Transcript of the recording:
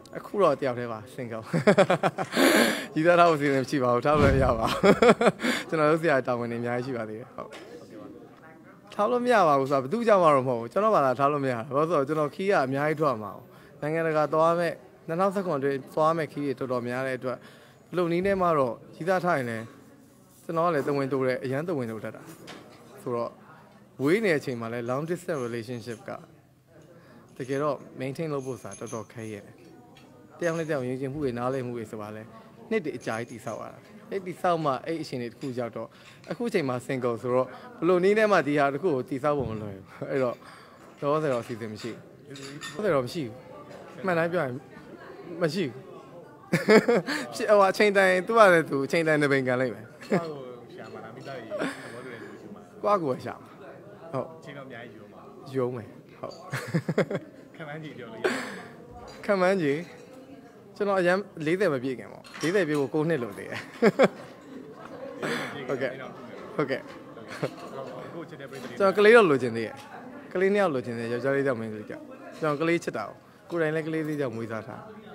အခုတော့တယောက်တည်းပါစင်ကုန်ကြီးသားတော့အစီအစဉ်မရှိပါဘူးထားလို့ရပါကျွန်တော်တို့ဆရာတာဝန်နေအများကြီးရှိပါသေးတယ်ဟုတ်ထားလို့မရပါဘူးဆိုတော့ဘယ်သူကြောင့်မှတော့မဟုတ်ဘူးကျွန်တော်ဘာသာထားလို့မရဘူးဘာလို့ဆိုတော့ကျွန်တော်ခီးကအများကြီးထွက်မှာနိုင်ငံတကာသွားမဲ့2019အတွင်းသွားမဲ့ခီးတွေတော်တော်များတဲ့အတွက်လုံနီးထဲမှာတော့ကြီးသားထားရင်လည်းကျွန်တော်ကလည်းတဝင်တိုးတယ်အရန်တဝင်တိုးတတ်တာဆိုတော့ဝေးနေတဲ့အချိန်မှာလည်း long distance relationship ကတကယ်တော့ maintain လုပ်ဖို့ဆိုတာတော်တော်ခဲရတယ်တယောက်နဲ့တယောက်ယဉ်ကျေးမှုတွေနားလည်မှုတွေဆိုပါလဲနှစ်တည်းအကြာကြီးတည်ဆောက်ရတာအဲ့ဒီဆောက်မှအဲ့အရှင်တွေတစ်ခုရောက်တော့အခုအချိန်မှာ single ဆိုတော့ဘလို့နည်းနဲ့မှဒီဟာတစ်ခုကိုတည်ဆောက်ဖို့မလွယ်ဘူးအဲ့တော့တော့ဆိုတော့အစီအစဉ်မရှိဘူးတော့မရှိဘူးမှန်တိုင်းပြောရင်မရှိဘူးဖြစ်ဟိုအချိန်တိုင်းသူ့ရတယ်သူအချိန်တိုင်းတစ်ပိန်ကန်လိုက်မယ်ရှာမှာလားမိသားကြီးဘောတူတယ်လို့ရှိမှာကွာကိုရှာဟုတ်အချိန်တော့အများကြီးယူမှာယုံမယ်ဟုတ်ခံမှန်းကြည့်ပြောလို့ခံမှန်းကြည့်ကျွန်တော်အရင်40မပြည့်ခင်ပေါ့40ပြည့်ကို9နှစ်လို့သေးတယ်ဟုတ်ကဲ့ဟုတ်ကဲ့ကိုချစ်တဲ့ပြည်သူကျွန်တော်ကလေးတော့လိုချင်သေးတယ်ကလေးနှစ်ယောက်လိုချင်သေးတယ်ယောက်ျားလေးကြောင့်မင်းကလေးကြောင့်ကျွန်တော်ကလေးချစ်တာကိုယ်တိုင်လည်းကလေးလေးကြောင့်မွေးစားထား